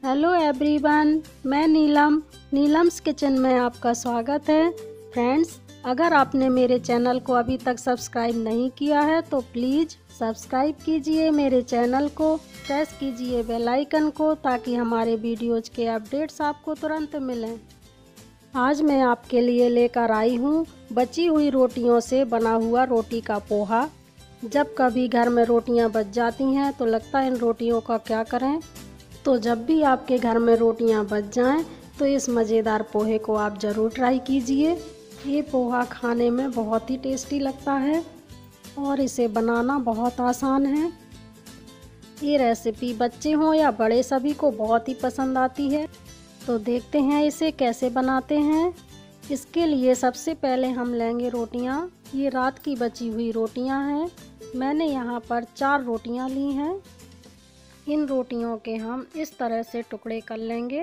Hello everyone, मैं Neelam's kitchen में आपका स्वागत है। फ्रेंड्स, अगर आपने मेरे चैनल को अभी तक सब्सक्राइब नहीं किया है तो प्लीज़ सब्सक्राइब कीजिए मेरे चैनल को, प्रेस कीजिए बेल आइकन को ताकि हमारे वीडियोज़ के अपडेट्स आपको तुरंत मिलें। आज मैं आपके लिए लेकर आई हूँ बची हुई रोटियों से बना हुआ रोटी का पोहा। जब कभी घर में रोटियाँ बच जाती हैं तो लगता है इन रोटियों का क्या करें, तो जब भी आपके घर में रोटियां बच जाएं तो इस मज़ेदार पोहे को आप ज़रूर ट्राई कीजिए। ये पोहा खाने में बहुत ही टेस्टी लगता है और इसे बनाना बहुत आसान है। ये रेसिपी बच्चे हों या बड़े सभी को बहुत ही पसंद आती है। तो देखते हैं इसे कैसे बनाते हैं। इसके लिए सबसे पहले हम लेंगे रोटियां। ये रात की बची हुई रोटियां हैं। मैंने यहाँ पर 4 रोटियां ली हैं। इन रोटियों के हम इस तरह से टुकड़े कर लेंगे।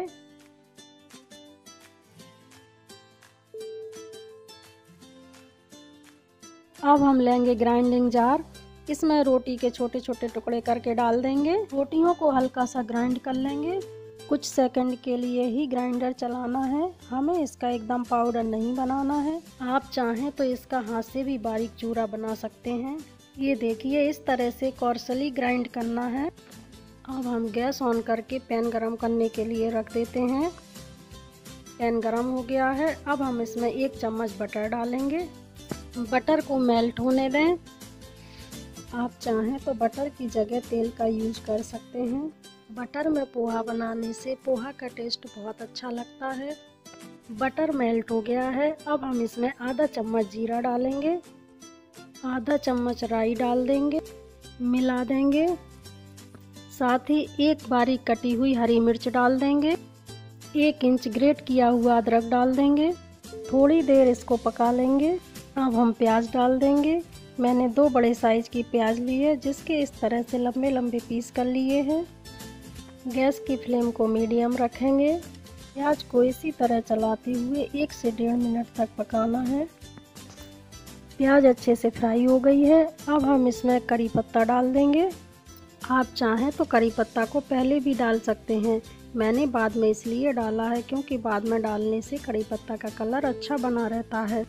अब हम लेंगे ग्राइंडिंग जार। इसमें रोटी के छोटे छोटे टुकड़े करके डाल देंगे। रोटियों को हल्का सा ग्राइंड कर लेंगे। कुछ सेकंड के लिए ही ग्राइंडर चलाना है, हमें इसका एकदम पाउडर नहीं बनाना है। आप चाहें तो इसका हाथ से भी बारीक चूरा बना सकते हैं। ये देखिए, इस तरह से कोर्सली ग्राइंड करना है। अब हम गैस ऑन करके पैन गरम करने के लिए रख देते हैं। पैन गरम हो गया है। अब हम इसमें 1 चम्मच बटर डालेंगे। बटर को मेल्ट होने दें। आप चाहें तो बटर की जगह तेल का यूज कर सकते हैं। बटर में पोहा बनाने से पोहा का टेस्ट बहुत अच्छा लगता है। बटर मेल्ट हो गया है। अब हम इसमें आधा चम्मच जीरा डालेंगे, आधा चम्मच राई डाल देंगे, मिला देंगे। साथ ही 1 बारीक कटी हुई हरी मिर्च डाल देंगे। 1 इंच ग्रेट किया हुआ अदरक डाल देंगे। थोड़ी देर इसको पका लेंगे। अब हम प्याज डाल देंगे। मैंने 2 बड़े साइज की प्याज ली है, जिसके इस तरह से लंबे लंबे पीस कर लिए हैं। गैस की फ्लेम को मीडियम रखेंगे। प्याज को इसी तरह चलाते हुए 1 से 1.5 मिनट तक पकाना है। प्याज अच्छे से फ्राई हो गई है। अब हम इसमें करी पत्ता डाल देंगे। आप चाहें तो करी पत्ता को पहले भी डाल सकते हैं। मैंने बाद में इसलिए डाला है क्योंकि बाद में डालने से करी पत्ता का कलर अच्छा बना रहता है।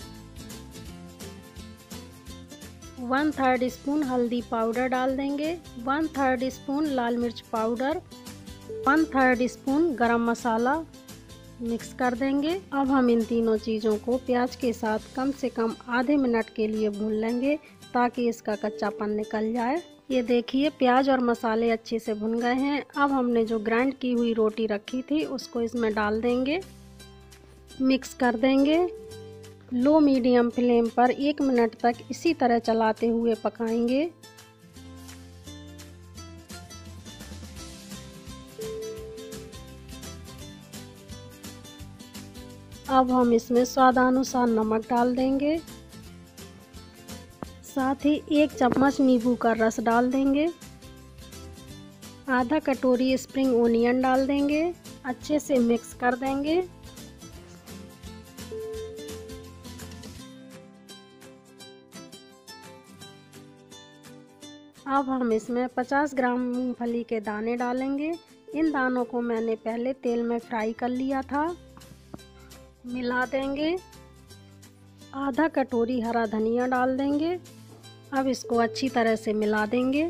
1/3 स्पून हल्दी पाउडर डाल देंगे, 1/3 स्पून लाल मिर्च पाउडर, 1/3 स्पून गरम मसाला मिक्स कर देंगे। अब हम इन तीनों चीज़ों को प्याज के साथ कम से कम आधे मिनट के लिए भून लेंगे ताकि इसका कच्चापन निकल जाए। ये देखिए, प्याज और मसाले अच्छे से भुन गए हैं। अब हमने जो ग्राइंड की हुई रोटी रखी थी उसको इसमें डाल देंगे, मिक्स कर देंगे। लो मीडियम फ्लेम पर 1 मिनट तक इसी तरह चलाते हुए पकाएंगे। अब हम इसमें स्वादानुसार नमक डाल देंगे। साथ ही 1 चम्मच नींबू का रस डाल देंगे। आधा कटोरी स्प्रिंग ओनियन डाल देंगे। अच्छे से मिक्स कर देंगे। अब हम इसमें 50 ग्राम मूंगफली के दाने डालेंगे। इन दानों को मैंने पहले तेल में फ्राई कर लिया था। मिला देंगे। आधा कटोरी हरा धनिया डाल देंगे। अब इसको अच्छी तरह से मिला देंगे।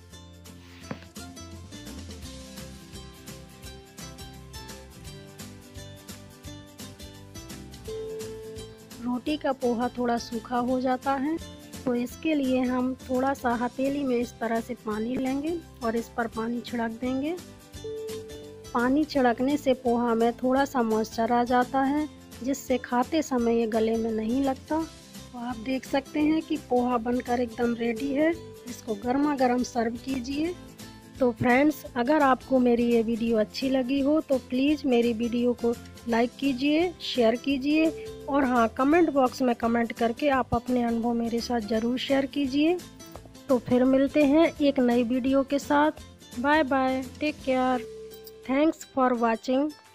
रोटी का पोहा थोड़ा सूखा हो जाता है, तो इसके लिए हम थोड़ा सा हथेली में इस तरह से पानी लेंगे और इस पर पानी छिड़क देंगे। पानी छिड़कने से पोहा में थोड़ा सा मॉइस्चर आ जाता है, जिससे खाते समय ये गले में नहीं लगता। तो आप देख सकते हैं कि पोहा बनकर एकदम रेडी है। इसको गर्मा गर्म सर्व कीजिए। तो फ्रेंड्स, अगर आपको मेरी ये वीडियो अच्छी लगी हो तो प्लीज़ मेरी वीडियो को लाइक कीजिए, शेयर कीजिए और हाँ, कमेंट बॉक्स में कमेंट करके आप अपने अनुभव मेरे साथ ज़रूर शेयर कीजिए। तो फिर मिलते हैं एक नई वीडियो के साथ। Bye bye, take care, thanks for watching.